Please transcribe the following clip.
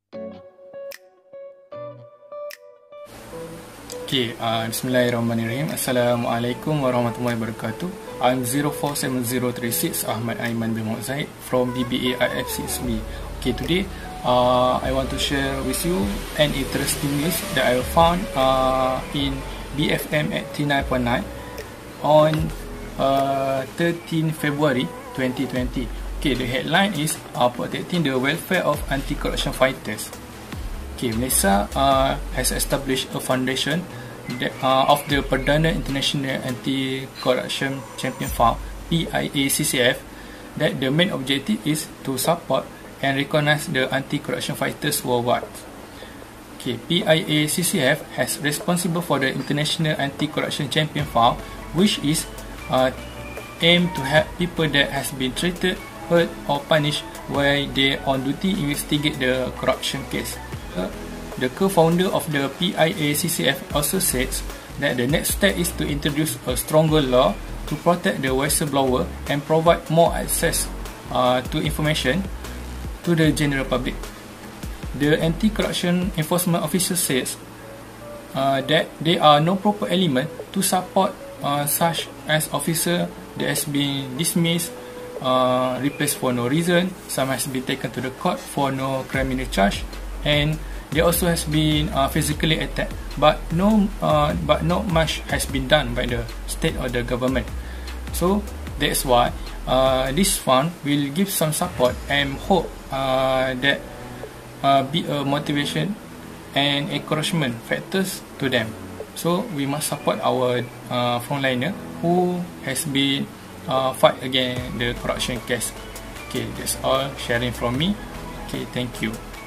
Okay, Bismillahirrahmanirrahim. Assalamualaikum warahmatullahi wabarakatuh. I'm 047036 Ahmad Aiman bin Muhammad Zahid from BBA IF6B. Okay, today I want to share with you an interesting news that I found in BFM at 39.9 on 13 February 2020. Okay, the headline is protecting the welfare of anti-corruption fighters. Okay, Malaysia has established a foundation that, of the Perdana International Anti-Corruption Champion Fund (PIACCF), that the main objective is to support and recognize the anti-corruption fighters worldwide. Okay, PIACCF has responsible for the International Anti-Corruption Champion Fund, which is aimed to help people that has been treated, hurt or punished while they on duty investigate the corruption case. The co-founder of the PIACCF also says that the next step is to introduce a stronger law to protect the whistleblower and provide more access to information to the general public. The anti-corruption enforcement officer says that there are no proper element to support such as officer that has been dismissed, replaced for no reason, some has been taken to the court for no criminal charge, and there also has been physically attacked, but not much has been done by the state or the government. So that's why this fund will give some support and hope that be a motivation and encouragement factors to them. So we must support our frontliner who has been fight against the corruption case. Okay, that's all sharing from me. Okay, thank you.